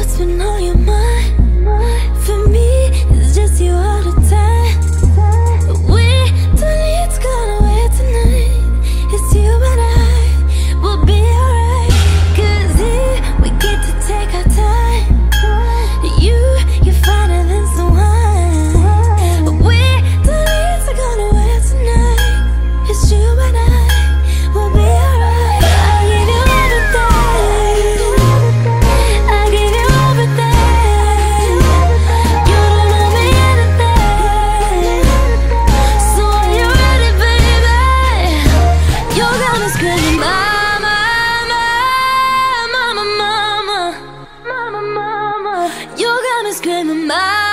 what's been on your mind? For me, it's just you all the time. We don't need to go nowhere tonight. It's you and I, we'll be alright. 'Cause here we get to take our time. You're finer than some wine. We don't need to go nowhere tonight. It's you and I, we'll be alright. I give you everything. I give you everything. You don't owe me anything. So are you ready, baby? You're gonna scream, mama, mama, mama, mama, mama. You're gonna scream, mama.